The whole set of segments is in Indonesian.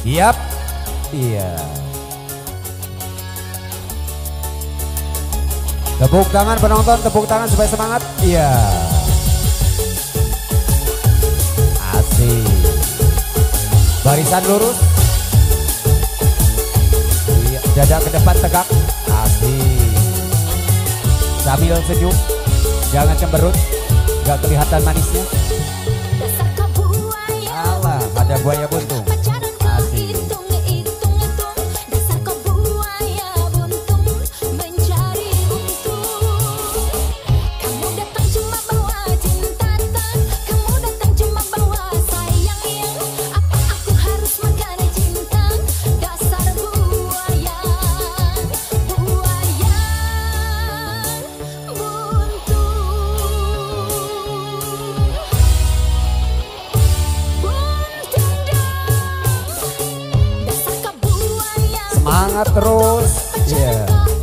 Siap. Iya. Tepuk tangan penonton, tepuk tangan supaya semangat. Iya. Asik. Barisan lurus. Iya. Dada ke depan tegak. Asik. Sambil senyum. Jangan cemberut. Gak kelihatan manisnya. Alah, ada buaya buntung. Asik. Semangat terus. Iya.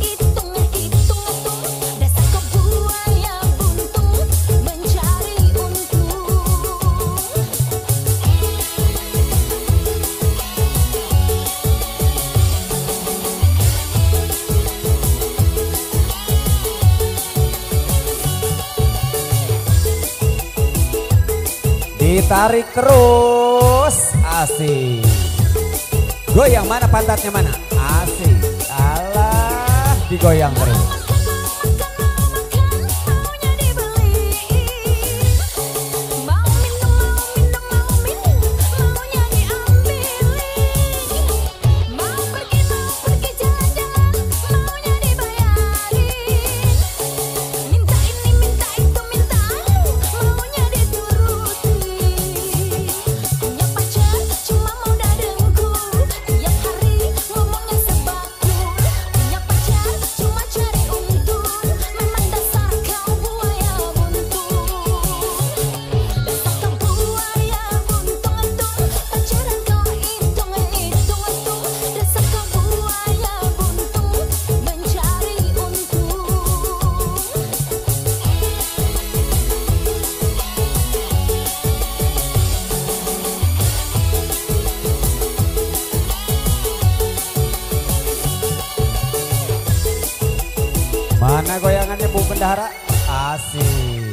Ditarik terus. Asik. Goyang mana pantatnya mana? Asik. Alah, digoyang terus. Mana goyangannya Bu Bendahara? Asik.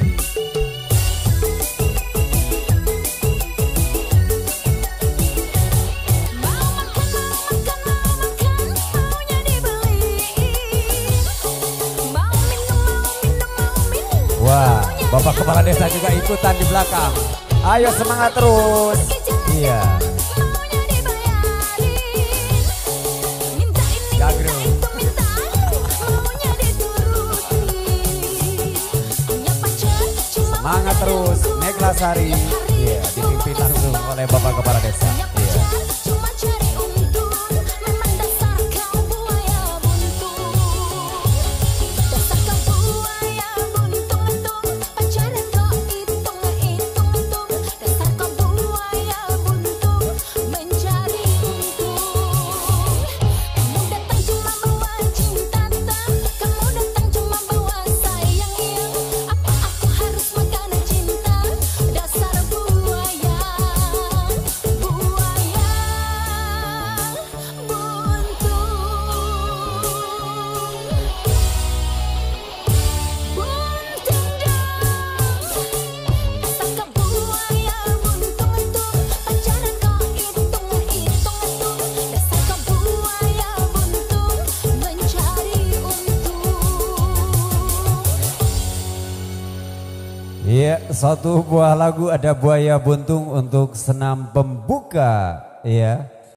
Wah, Bapak Kepala Desa juga ikutan di belakang. Ayo semangat terus. Iya. Gagro. Semangat terus, Neglasari. Iya, dipimpin langsung oleh Bapak Kepala Desa. Iya. Iya, satu buah lagu ada Buaya Buntung untuk senam pembuka, ya.